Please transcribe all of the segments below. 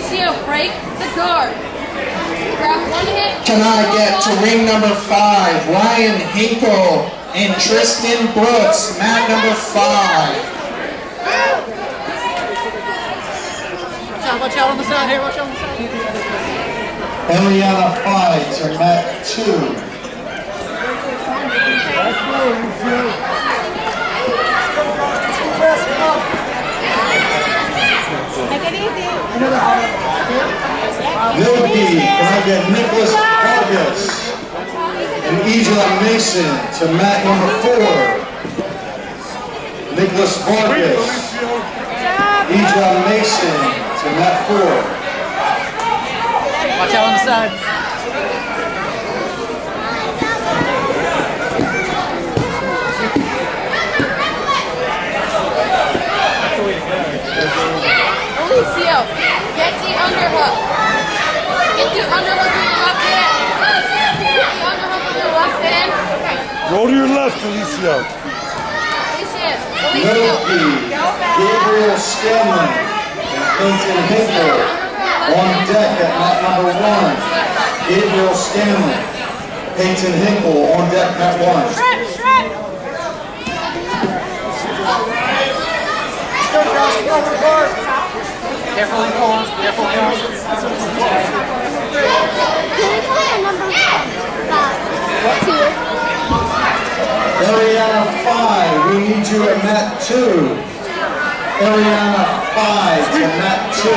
Elicio, break the guard. Grab one hit. Can I get to ring number 5? Ryan Hinkle and Tristan Brooks, mat number 5. Watch out on the side here, watch out on the side. Eliana fights are mat 2. Make it easy. Yogi, can I get Nicholas Vargas and Isla Mason to mat number 4. Nicholas Vargas, Isla Mason to mat 4. Watch out on the side. Elicio, get the underhook. Get the underhook with your left hand. Get the underhook with your left hand. Roll to your left, Elicio. Yogi, Gabriel Scanlon, and Clinton Hinkle on deck at mat number 1. Gabriel Scanlon, Peyton Hinkle on deck mat 1. Careful and pause, careful and pause. Can we play a number 5? Ariana 5, we need you at mat 2. Ariana 5 to mat 2.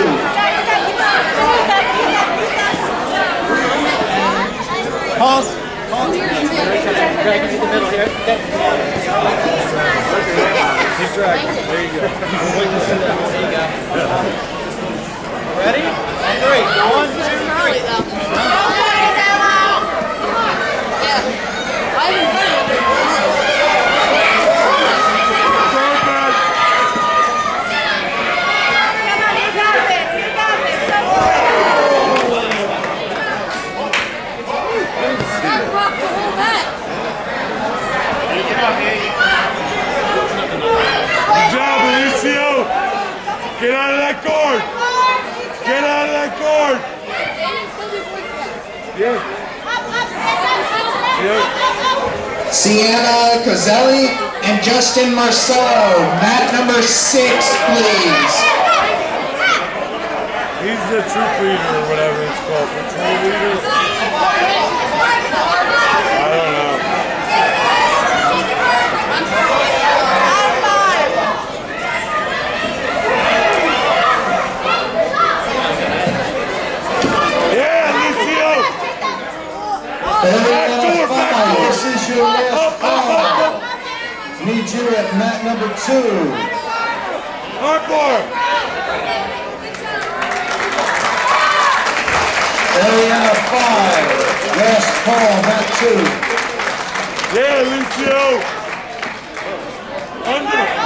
Pause. Drag into the middle here. Keep dragging. There you go. There you go. Ready? 3. 1, 2, 3. Good job, Elicio. Get out of that guard. Get out of that guard. Yeah. Sienna Cozelli and Justin Marcello, mat number 6, please. He's the troop leader or whatever it's called. The troop leader? I don't know. Eliana 5, this is your last call. Need you at mat number 2. Hardcore! Eliana 5, last call, mat 2. Yeah, Elicio! Under!